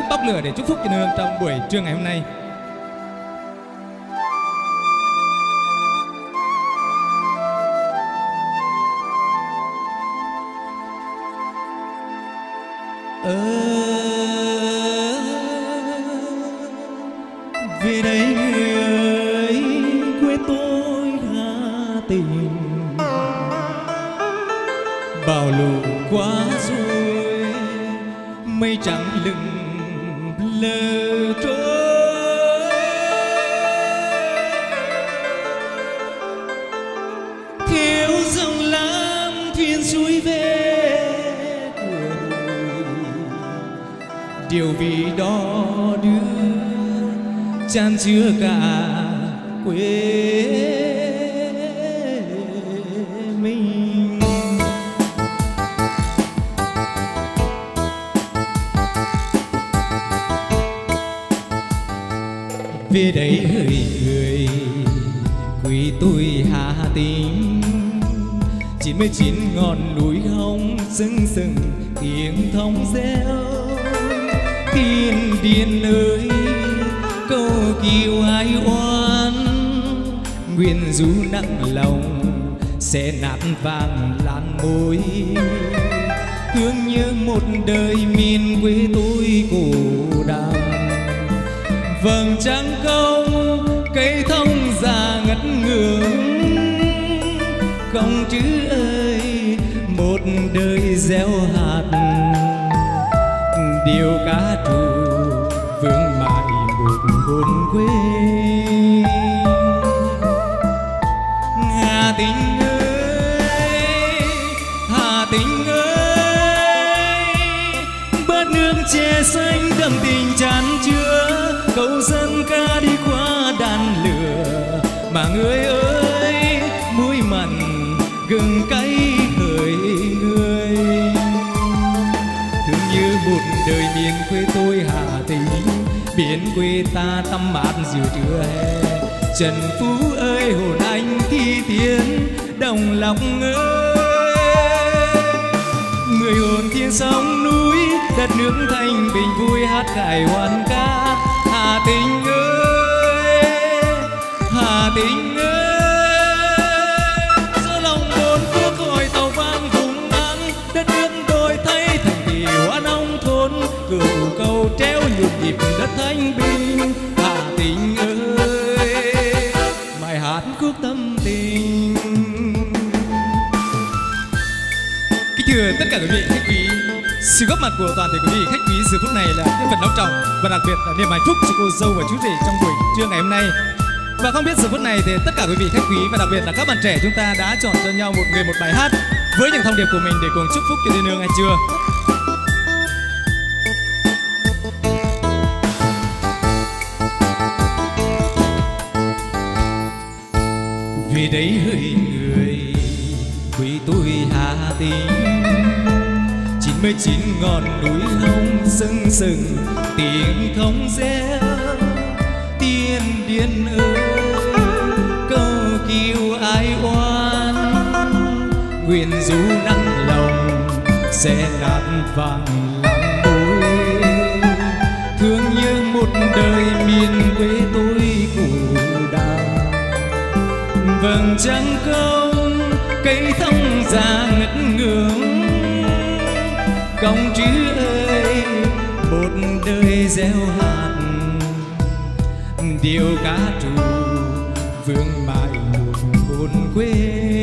khúc Bóc Lửa để chúc phúc cho nương trong buổi trưa ngày hôm nay. Về đây người ơi, quê tôi Hà Tĩnh. Bão lũ qua rồi, mây trắng lững lờ trôi. Theo dòng lam thuyền xuôi về điều vì đó đưa chan chứa cả quê mình. Về đây hỡi người quý tôi Hà Tĩnh, 99 ngọn núi hồng sừng sừng tiếng thông reo. Tiên điền ơi câu kiều ai oán, nguyện du nặng lòng sẽ nát vàng lan môi. Thương nhớ một đời miền quê tôi cổ đàm, vầng trăng không cây thông già ngất ngưỡng. Công chữ ơi một đời gieo hạt, điều ca trù vương mãi một hồn quê. Hà Tĩnh ơi, Hà Tĩnh ơi, bát nước chè xanh đậm tình tràn chứa. Câu dân ca đi qua đàn lửa, mà người ơi muối mặn gừng cay hỡi người. Thương như một đời miền quê tôi Hà Tĩnh, biển quê ta tắm mát giữa trưa hè. Trần Phú ơi hồn anh thi tiến Đồng Lộc ơi, người hồn thiên sông núi, đất nước thanh bình vui hát cải hoan ca. Hà Tĩnh ơi, Hà Tĩnh ơi, giữa lòng bốn phương gọi tàu vang vùng nắng. Đất nước đổi thay thành kỳ hoa nông thôn, cửu cầu treo nhịp nhịp đất thanh bình. Hà Tĩnh ơi, bài hát khúc tâm tình. Kính thưa tất cả quý vị khách quý, sự góp mặt của toàn thể quý vị khách quý giờ phút này là những phần long trọng và đặc biệt là niềm hạnh phúc cho cô dâu và chú rể trong buổi trưa ngày hôm nay. Và không biết giờ phút này thì tất cả quý vị khách quý và đặc biệt là các bạn trẻ chúng ta đã chọn cho nhau một người một bài hát với những thông điệp của mình để cùng chúc phúc cho thiên nương hay chưa? Về đây hỡi người quý tôi Hà Tĩnh, 99 ngọn núi hồng sừng sừng tiếng thông reo. Tiên điền ơi câu kiều ai oán, nguyện du nặng lòng sẽ nát vàng làm môi. Thương như một đời miền quê tôi cổ đàm, vầng trăng không cây thông già ngất ngưỡng. Công chữ ơi một đời gieo hạt, điều ca trù vương mãi một hồn quê.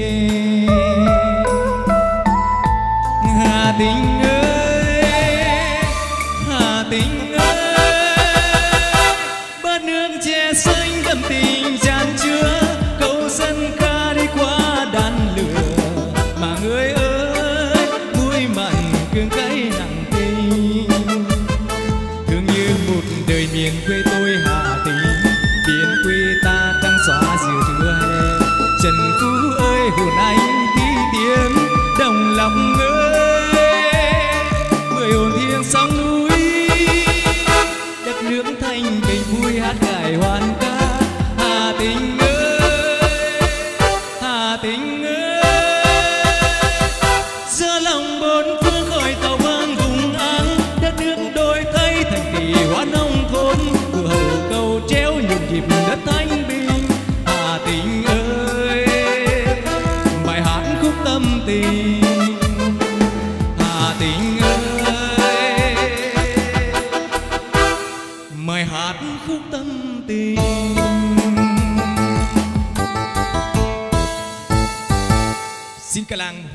Hà Tĩnh ơi, Hà Tĩnh ơi, bát nước chè xanh đậm tình tràn chứa. Câu dân ca đi qua đàn lửa, mà người ơi muối mặn gừng cay nặng tình. Thương như một đời miền quê tôi Hà Tĩnh, biển quê ta trăng xóa giữa trưa hè. Trần Phú ơi hồn anh thi tiến Đồng Lộc ơi, người hồn thiên sông núi, đất nước thanh bình vui hát cải hoan ca. Hà Tĩnh ơi, Hà Tĩnh ơi, giữa lòng bốn phương khỏi tàu vang vùng áng. Đất nước đổi thay thành kỳ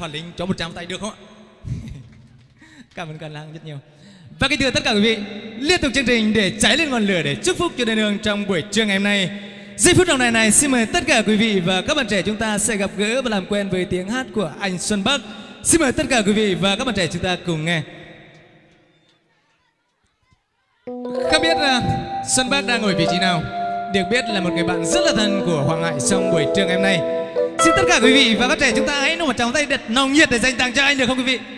Hòa Linh cho 100 tay được không ạ? Cảm ơn Cần Lang rất nhiều. Và kính thưa tất cả quý vị, liên tục chương trình để cháy lên ngọn lửa để chúc phúc cho đời đường trong buổi trưa ngày hôm nay. Giây phút đồng này xin mời tất cả quý vị và các bạn trẻ chúng ta sẽ gặp gỡ và làm quen với tiếng hát của anh Xuân Bắc. Xin mời tất cả quý vị và các bạn trẻ chúng ta cùng nghe. Không biết Xuân Bắc đang ngồi vị trí nào? Được biết là một người bạn rất là thân của Hoàng Hải trong buổi trưa ngày hôm nay. Xin tất cả quý vị và các trẻ chúng ta hãy nỗ một tràng tay thật nồng nhiệt để dành tặng cho anh được không quý vị?